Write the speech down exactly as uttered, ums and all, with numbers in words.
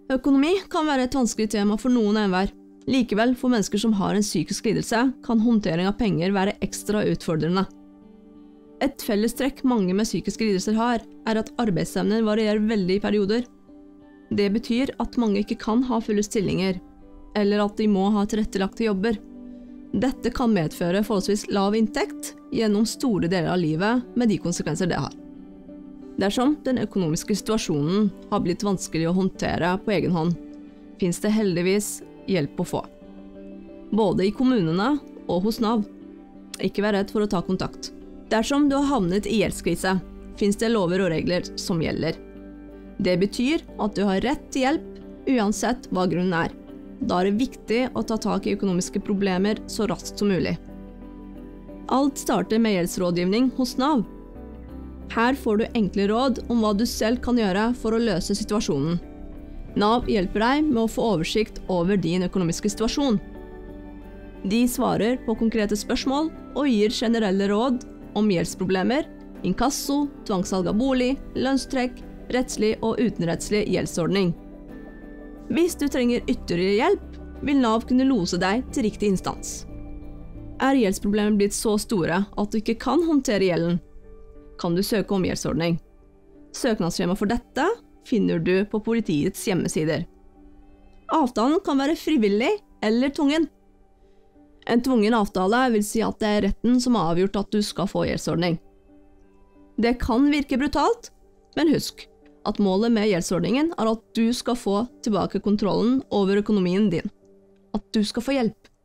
Økonomi kan være et vanskelig tema for noen enhver. Likevel, for mennesker som har en psykisk lidelse, kan håndtering av penger være ekstra utfordrende. Et fellestrekk mange med psykiske lidelser har, er at arbeidsevnen varierer veldig i perioder. Det betyr at mange ikke kan ha fulle stillinger, eller at de må ha tilrettelagte jobber. Dette kan medføre forholdsvis lav inntekt gjennom store deler av livet med de konsekvenser det har. Dersom den økonomiske situasjonen har blitt vanskelig å håndtere på egen hånd, finnes det heldigvis hjelp å få. Både i kommunene og hos Nav. Ikke vær redd for å ta kontakt. Dersom du har havnet i gjeldskrise, finnes det lover og regler som gjelder. Det betyr at du har rett til hjelp uansett hva grunnen er. Da er det viktig å ta tak i økonomiske problemer så raskt som mulig. Alt starter med gjeldsrådgivning hos Nav. Her får du enkle råd om hva du selv kan gjøre for å løse situasjonen. Nav hjelper deg med å få oversikt over din økonomiske situasjon. De svarer på konkrete spørsmål og gir generelle råd om gjeldsproblemer, inkasso, tvangssalg av bolig, lønnstrekk, rettslig og utenrettslig gjeldsordning. Hvis du trenger ytterligere hjelp, vil Nav kunne lose deg til riktig instans. Er gjeldsproblemer blitt så store at du ikke kan håndtere gjelden, kan du søke om gjeldsordning. Søknadsskjema for dette finner du på politiets hjemmesider. Avtalen kan være frivillig eller tvungen. En tvungen avtale vil si at det er retten som har avgjort at du skal få gjeldsordning. Det kan virke brutalt, men husk at målet med gjeldsordningen er at du skal få tilbake kontrollen over økonomien din. At du skal få hjelp.